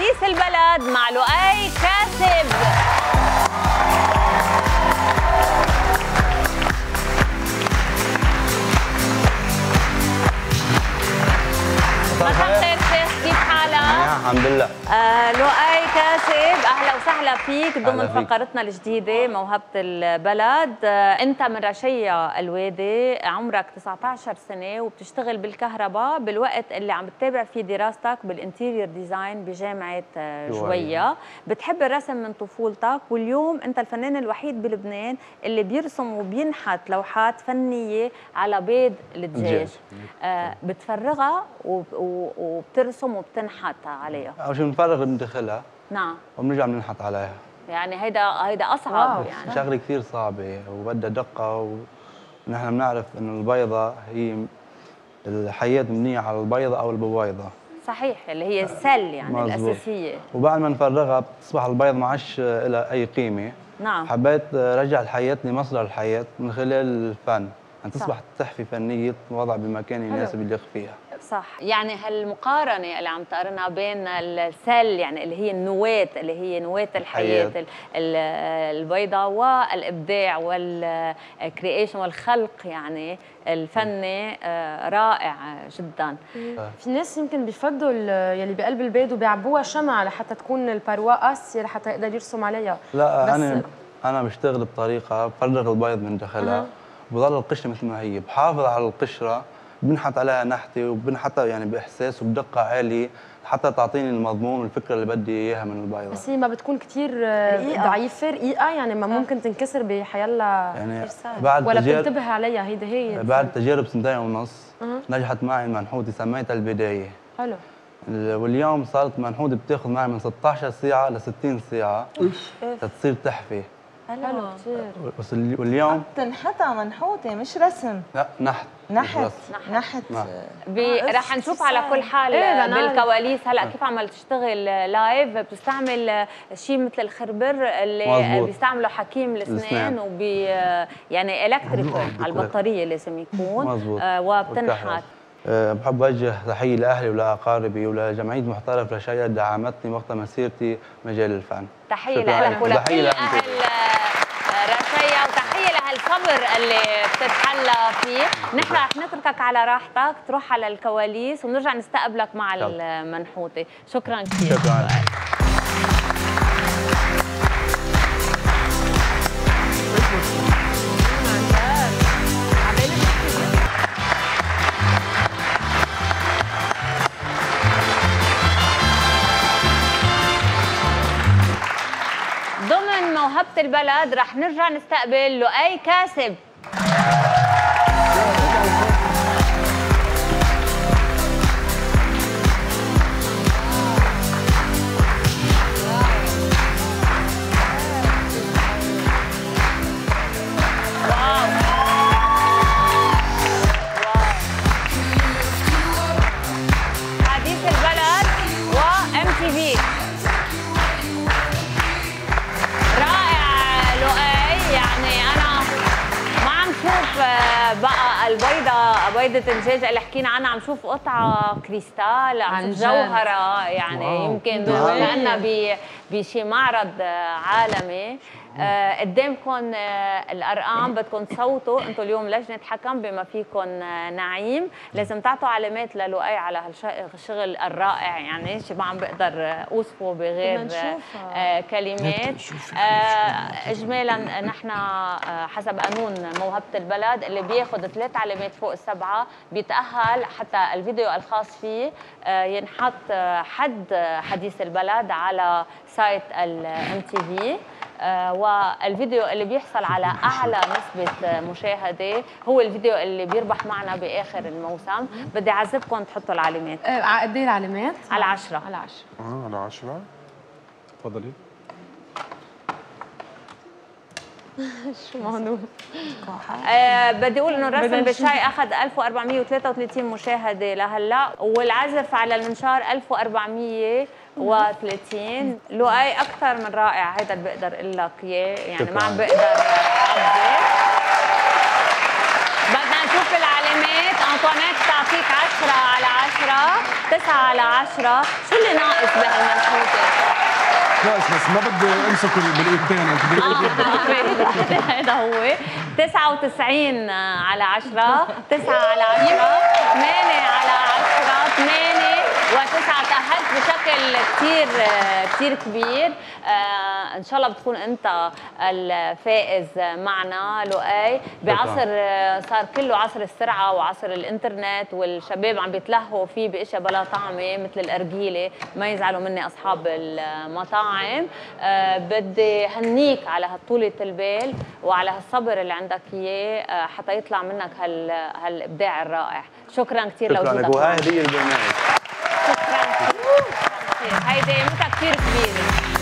حديث البلد مع لؤي كاسب. مساء الخير شيخ، كيف حالك؟ الحمد لله. لؤي كاسب، اهلا وسهلا فيك ضمن فقرتنا الجديده موهبه البلد. انت من رشية الوادي، عمرك 19 سنه وبتشتغل بالكهرباء بالوقت اللي عم بتتابع فيه دراستك بالانتيريور ديزاين بجامعه جوية. بتحب الرسم من طفولتك، واليوم انت الفنان الوحيد بلبنان اللي بيرسم وبينحت لوحات فنيه على بيض الدجاج. بتفرغها وبترسم وبتنحت عليها. اول شيء بنفرغ بندخلها. نعم. وبنرجع بننحت عليها. يعني هيدا اصعب. يعني شغله كثير صعبه وبدها دقه، ونحن بنعرف انه البيضه هي الحياه مبنيه على البيضه او البويضه. صحيح، اللي هي السل يعني مزبوط. الاساسيه. وبعد ما نفرغها بتصبح البيض ما عادش لها اي قيمه. نعم. حبيت رجع الحياه لمصدر الحياه من خلال الفن، ان تصبح تحفه فنيه توضع بمكان يناسب اللي فيها. صح. يعني هالمقارنه اللي عم تقارنها بين السل، يعني اللي هي النواه، اللي هي نواه الحياه البيضاء، والابداع والكرييشن والخلق يعني الفني رائع جدا. في ناس يمكن بيفضوا يلي بقلب البيض وبيعبوها شمع لحتى تكون البرواء قاسيه لحتى يقدر يرسم عليها. لا، بس انا بشتغل بطريقه بفرغ البيض من داخلها وبضل القشره مثل ما هي، بحافظ على القشره، بنحت عليها نحته وبنحطها يعني باحساس وبدقه عاليه حتى تعطيني المضمون والفكره اللي بدي اياها من البيضه. بس هي ما بتكون كثير ضعيفه رقيقه، يعني ما ممكن تنكسر بحيلا يعني ولا بتنتبه عليها. هي بعد تجارب 2.5 سنين نجحت معي المنحوته، سميتها البدايه. حلو. واليوم صارت منحوته بتاخذ معي من 16 ساعه ل 60 ساعه لتصير تحفه. حلو كثير. بس واليوم بتنحتها منحوته مش رسم. لا، نحت. رح نشوف على كل حال بالكواليس هلا كيف عمل تشتغل لايف. بتستعمل شيء مثل الخربر اللي مزبوط. بيستعمله حكيم الاسنان يعني الكتريكال على البطاريه لازم يكون وبتنحت. بحب اوجه تحيه لاهلي ولاقاربي ولجمعيه محترف رشايا دعمتني وقت مسيرتي مجال الفن. تحيه لك ولكل اهل رشايا، وتحيه لهالصبر اللي بتتحلى فيه. نحن رح نتركك على راحتك تروح على الكواليس ونرجع نستقبلك مع المنحوته. شكرا كثير. شكرا. ضمن موهبة البلد رح نرجع نستقبل لؤي كاسب. حديث البلد وMTV. بقى بيضة الدجاج اللي حكينا عنها، عم شوف قطعة كريستال، عم شوف جوهرة، يعني يمكن كأننا بشي معرض عالمي. قدامكم الارقام، بدكم تصوتوا انتم اليوم لجنه حكم بما فيكم نعيم. لازم تعطوا علامات للؤي على هالشغل الرائع، يعني شيء ما عم بقدر اوصفه بغير كلمات. اجمالا نحن حسب قانون موهبه البلد اللي بياخذ 3 علامات فوق ال7 بيتاهل حتى الفيديو الخاص فيه ينحط حد حديث البلد على سايت الMTV. والفيديو اللي بيحصل على أعلى نسبة مشاهدة هو الفيديو اللي بيربح معنا بآخر الموسم. بدي أعذبكم تحطوا العلامات. قد ايه العلامات؟ على 10. على 10. على 10. تفضلي. شو موضوع؟ بدي اقول انه الرسم بالشاي اخذ 1433 مشاهده لهلا، والعزف على المنشار 1430. لؤي اكثر من رائع، هيدا اللي بقدر اقول لك اياه، يعني ما عم بقدر اعبر. بدنا نشوف العلامات. انطوانيت بعطيك 10 على 10، 9 على 10. شو اللي ناقص بهالمنحوته؟ بس ما بدي امسك بالايدتين انت هذا هو 99 على 10، 9 على 10، 8 على 10، 8 و9. تأهلت بشكل كثير كبير. ان شاء الله بتكون انت الفائز معنا لؤي بعصر صار كله عصر السرعه وعصر الانترنت، والشباب عم بيتلهوا فيه باشياء بلا طعمه مثل الارجيله. ما يزعلوا مني اصحاب المطاعم. بدي هنيك على هالطولة البال وعلى هالصبر اللي عندك اياه حتى يطلع منك هالابداع الرائع. شكرا كثير لوجودك. شكرا لك، وهي هي البرنامج. شكرا كثير. هيدي قيمتها كثير كبيره.